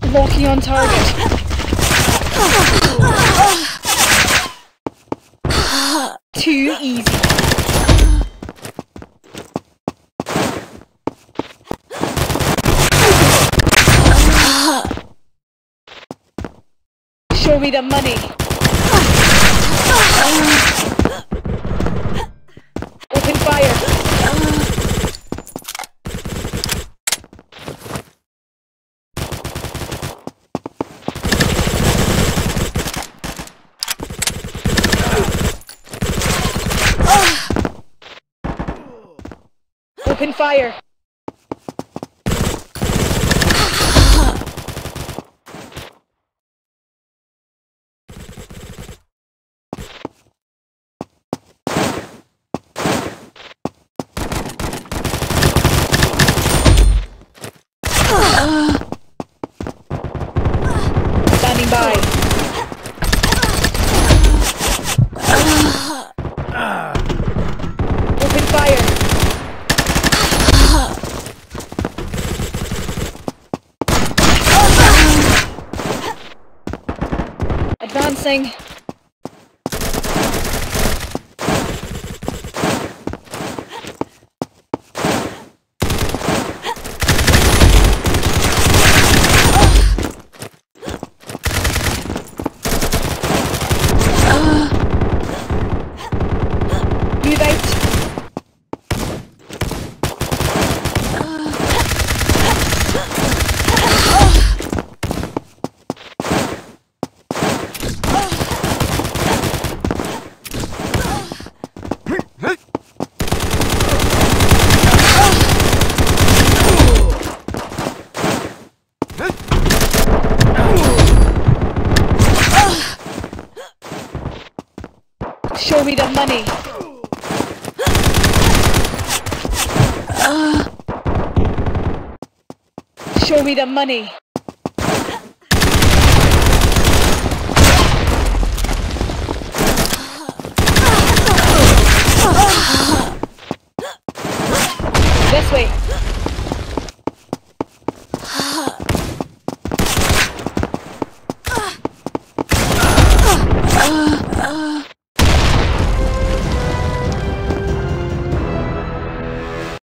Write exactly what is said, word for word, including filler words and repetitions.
Locking on target. Too easy. Show me the money. Open fire. Open fire. Standing by. Open fire. Advancing. Move out. Show me the money. Show me the money.